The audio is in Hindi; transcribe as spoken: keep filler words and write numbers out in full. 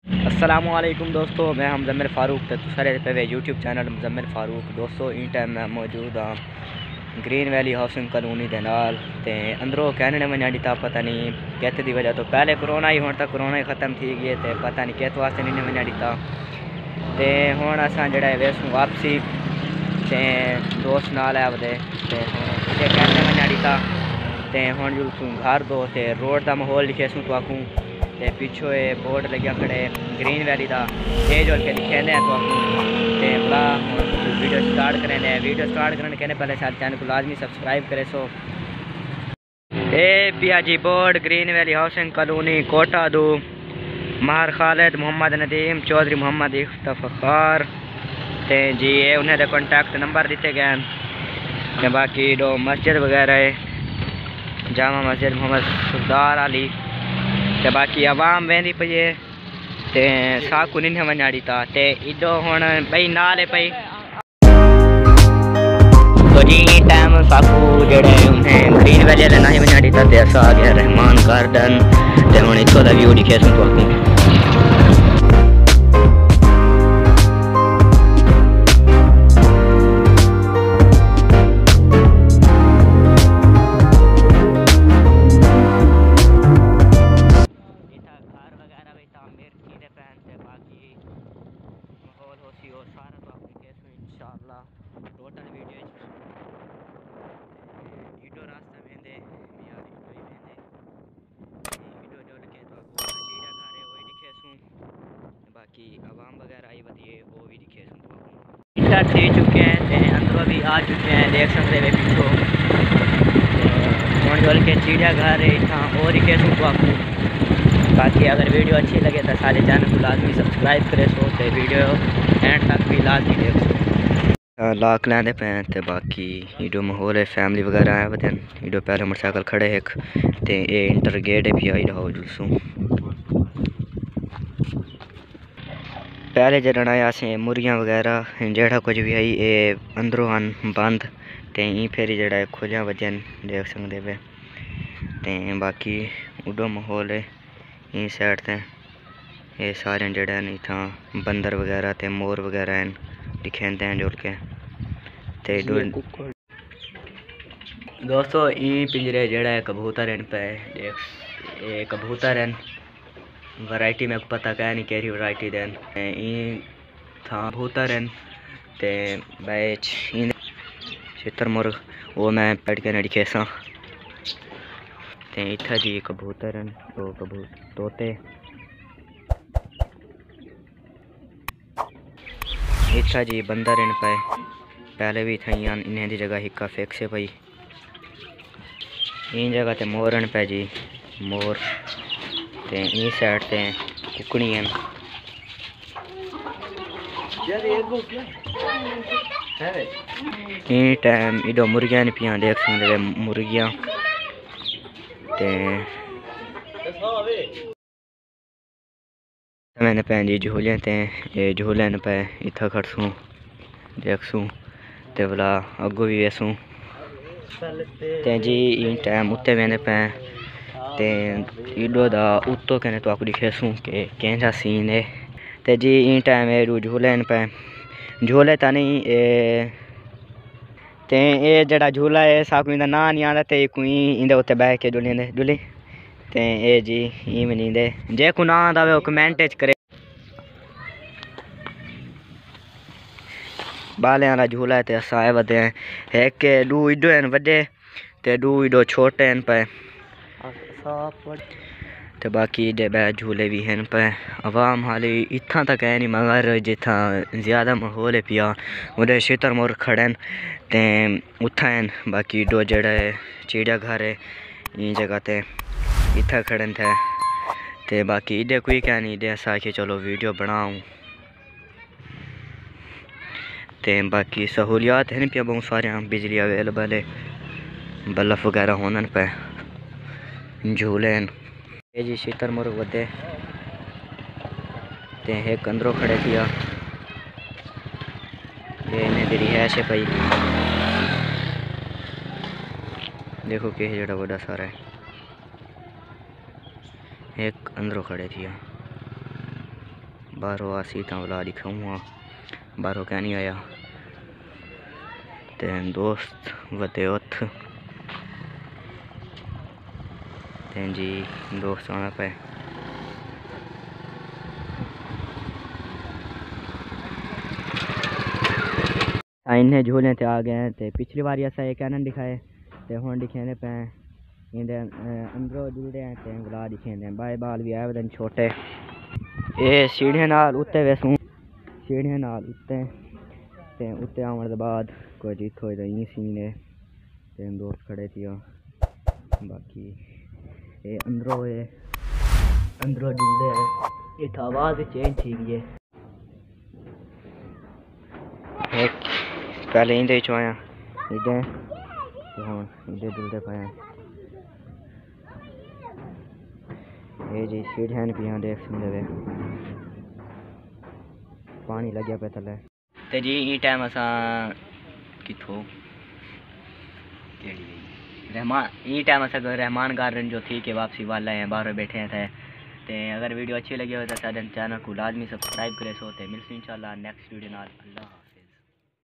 अस्सलामुअलैकुम दोस्तों, मैं हम मुज़म्मिल फ़ारूक तो सारे पे यूट्यूब चैनल मुज़म्मिल फ़ारूक। दोस्तों इन टाइम मैं मौजूद हाँ ग्रीन वैली हाउसिंग कॉलोनी के नाल ते अंदरों कहने ने वजह ता पता नहीं कित दी वजह तो पहले कोरोना ही होने तक कोरोना ही ख़त्म थी गई तो पता नहीं कित वास्ते नहीं वजह दिता ते हुण असां जेड़ा वेसू वापसी ते दोस्त नाल है वदे ते हुण कहने वजह दिता ते हुण जुलसूं घर दो ते रोड का माहौल लिखेसूं तो आखूँ ते पिछो ये बोर्ड लग्या खड़े ग्रीन वैली का ये जो के लिखे हैं तो ते बड़ा वीडियो स्टार्ट करें वीडियो स्टार्ट करने के पहले सारे चैनल को लाजमी सब्सक्राइब करे सो ए पिया जी board green valley housing colony Kota दो महर खालिद मोहम्मद नदीम चौधरी मोहम्मद इफ्तार ते जी ये उन्हें दे कॉन्टैक्ट नंबर दिते गए हैं। बाकी दो मस्जिद वगैरह है जामा मस्जिद मोहम्मद सरदार अली ते बाकी आवाम वेंदी पई है ते साकू निन्हे वञा ॾिता ते इडो हुण ॿई नाल पई तो जी टाइम साकू जेड़े उन्हें ग्रीन वैली ले नहीं वञा ॾिता ते असां आ गया रहमान गार्डन ते हुण इथों दा व्यू ॾिखेसूं तो आखूं और सारा तो आपको कैसे इंशाल्लाह टोटल वीडियो इडो रास्ता वेंदे यार इडो ही वेंदे इडो जो लिखे तो आपको चीड़ा घारे वो दिखेसूं बाकी आवाम वगैरह आई वधिए वो भी दिखेसूं तो आपको इंटर थी चुके हैं ते अंदरों भी आ चुके हैं देख सकते हैं पिछो हुण जो के चिड़िया घर है इतना और दिखेसूं तो आपको बाकी अगर वीडियो अच्छी लगे तो सारे चैनल को लाजमी सब्सक्राइब करे सो तो वीडियो एंड तक भी लाजमी देख सो लाक लेंदे पे ते बाकी इडो माहौल है फैमिली वगैरह आए वदन इडो पहले मोटरसाइकिल खड़े एक ते ये इंटर गेट भी आई रहा जुलसूं पहले जरण आया से मुर्गियां वगैरह जेड़ा कुछ भी आई ये अंदरों आन बंद ते ई फिर जेड़ा खुलिया वजन देख सकते पे ते बाकी उडो माहौल है ई साइड ते ये सारे जेड़ा इतना बंदर वगैरह ते मोर वगैरह हैं दिखेंदे हैं जुल के ते दोस्तों ई पिंजरे जेड़ा है कबूतर हैं पे ये कबूतर हैं वैरायटी में पता क्या नहीं केरी वैरायटी देन ई था कबूतर हैं ते बैच चित्र मुर्ग वो मैं पढ़ के नहीं दिखेसा ते इत्था जी कबूतर हैं तो कबूतर तोते इच्छा जी बंदर इन पे पहले भी थी इन्हें दी जगह हिक्का फिक्स है भाई इन जगह ते मोर पे जी मोर ते ई साइड ते कुकड़ी हैं ई टाइम इडो मुर्गियां पियाँ देख सकते मुर्गियां ते मैंने पैंजी झूले ते ये झूले पे इतना खड़सूँ देखसूँ ते भला अगो भी वेसूँ ते जी इन टाइम उत्ते मैंने पै ते इडो दा उत्तो कहने तो आपको दिखेसूँ के कैसा सीन है ते जी इन टाइम ये झूले पे झूले ता नहीं ए ते ये जड़ा झूला है साकू इंदा ना नहीं आता ते कोई इंदे उत्ते बैठ के झूले झूले ते ए जी ई मनी दे जे को ना आंदा वे कमेंट च करे बाले वाला झूला है ते असां आए वधे हैं एक दू इडो हैं वड्डे ते दू इडो छोटे हैं पे ते बाकी इडे बै झूले भी हैं पे आवाम हाली इत्थां तक है नहीं मगर जिथा ज़्यादा माहौल है पिया उधर शितर मोर खड़े ते उत्था हैं बाकी इडो जड़ा है चिड़िया घर है ई जगह ते इतना खड़े थे ते बाकी इधे कोई क्या नहीं इधे ऐसा कि चलो वीडियो बनाऊँ ते बाकी सहूलियात हैं पे बहुत सारे बिजली अवेलेबल है बल्ब वगैरह होने पे झूले हैं ये जी शीतर मुर्ग वधे ते एक अंदरों खड़े किया ये इन्हें दी रिहाइश है भाई देखो कि जड़ा बड़ा सारा है एक अंदरों खड़े थी। बाहरों आसी तो बुला दिखा हुआ बाहरों क्या नहीं आया तेन दोस्त वते उथ तेन जी दोस्त आना पे इन्हें झूले ते आ गए ते पिछली बार ऐसा एक कैनन दिखाए ते हुन दिखे पे इंदे अंदरों जुड़े हैं ते बुला दिखे बाय बाल भी आए बदन छोटे ये सीढ़ियां नाल उत्ते वैसू सीढ़ियां नाल उत्ते ते उत्ते आवन दे बाद कोई जिथो ई सीन है ते दोस्त खड़े थी बाकी ये अंदरों है अंदरों जुड़े है ये तो आवाज चेंज थी गई है एक पहले इंदे चो आया इधे तो हुन इधे जुड़े पे ये जी सीढ़ियां पियां देख सकते वे पानी लग्या पे थले ते जी ई टाइम असा किथो केड़ी रहमान ई टाइम असा रहमान गार्डन जो थी के वापसी वाला है बाहर बैठे थे ते अगर वीडियो अच्छी लगी हो तो चैनल को लाजमी सब्सक्राइब करे सो ते मिलते इंशाल्लाह नेक्स्ट वीडियो नाल अल्लाह।